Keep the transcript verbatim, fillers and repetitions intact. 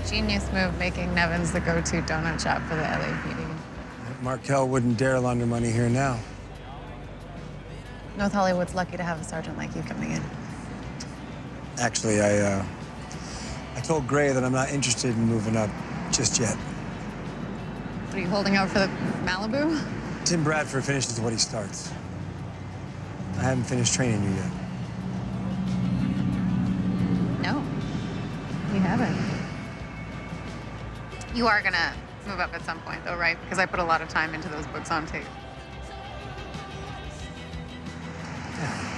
Genius move, making Nevins the go-to donut shop for the L A P D. Markel wouldn't dare launder money here now. North Hollywood's lucky to have a sergeant like you coming in. Actually, I, uh, I told Gray that I'm not interested in moving up just yet. What, are you holding out for the Malibu? Tim Bradford finishes what he starts. I haven't finished training you yet. No, you haven't. You are gonna move up at some point, though, right? Because I put a lot of time into those books on tape. Yeah.